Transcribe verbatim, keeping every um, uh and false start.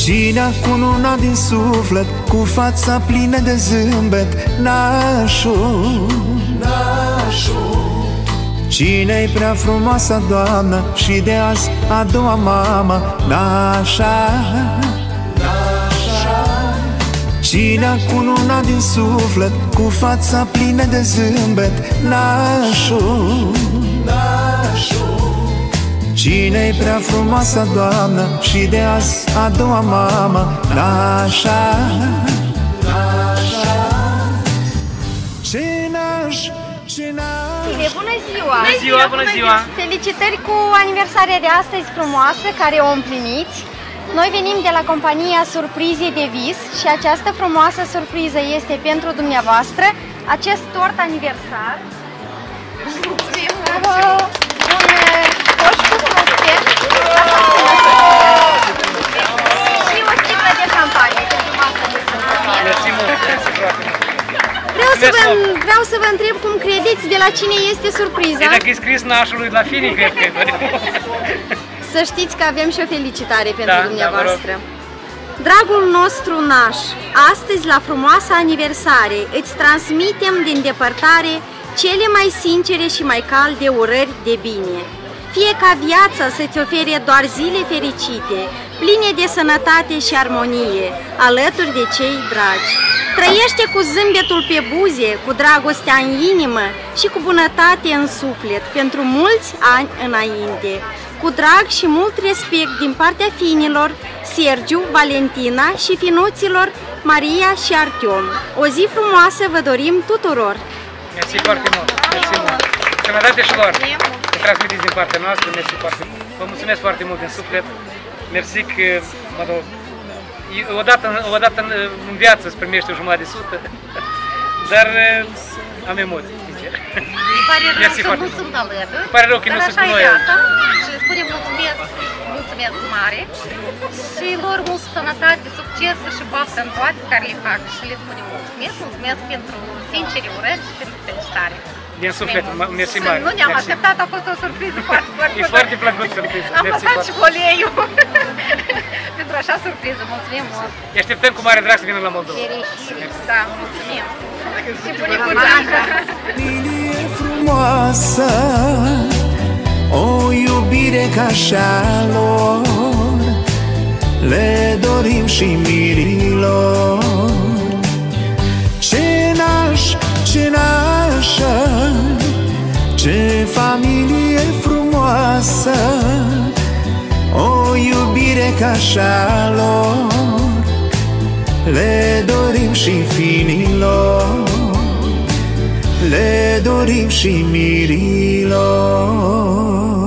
Cine cununa din suflet, cu fața plină de zâmbet, nașul, nașul. Cine-i prea frumoasă doamnă și de azi a doua mamă, nașa, nașa. Cine cununa din suflet, cu fața plină de zâmbet, nașul, nașul. Cine-i prea frumoasă doamnă și de azi a doua mamă, nașa, nașa. Ce naș, ce naș. Bine, bună ziua! Bună ziua, bună ziua! Felicitări cu aniversarea de astăzi frumoasă care o împliniți. Noi venim de la compania Surprize de Vis și această frumoasă surpriză este pentru dumneavoastră, acest tort aniversar. Bravo! Și o sticlă de șampanie pentru masa de sărbătoare. Vreau să vă, vreau să vă întreb cum credeți de la cine este surpriza. E dacă e scris nașului la fini, cred că Să știți că avem și o felicitare pentru da, dumneavoastră. Da, dragul nostru naș, astăzi la frumoasa aniversare îți transmitem din depărtare cele mai sincere și mai calde urări de bine. Fie ca viața să-ți ofere doar zile fericite, pline de sănătate și armonie, alături de cei dragi. Trăiește cu zâmbetul pe buze, cu dragostea în inimă și cu bunătate în suflet, pentru mulți ani înainte. Cu drag și mult respect din partea finilor, Sergiu, Valentina și finuților Maria și Artiom. O zi frumoasă vă dorim tuturor! Mersi foarte mult! Mersi mult! Sănătate și lor! Vă transmiteți din partea noastră, mersi foarte mult! Vă mulțumesc foarte mult din suflet! Mersi că, mă rog, odată, odată în, în viață îți primești o jumătate de sută, dar am emoții, sincer. Îmi pare rău că nu sunt alături, îmi pare rău că nu sunt cu noi. Și spune mulțumesc, mulțumesc mare și lor mult sănătate, succes și baftă în toate care le fac și le spune mulțumesc, mulțumesc pentru sincere urări și pentru felicitare. Din suflet, mersi mare. Nu ne-am așteptat, a fost o surpriză foarte plăcută. E foarte plăcut surpriză. Am lăsat și voleiul pentru așa surpriză, mulțumim mult. Îi așteptăm cu mare drag să vină la Moldova. Da, mulțumim. Și bunicuța. Familie frumoasă, o iubire ca așa lor, le dorim și mirilor. Ce naș, ce nașă, ce familie frumoasă, o iubire ca așa lor, le dorim și finilor, le dorim și mirilor.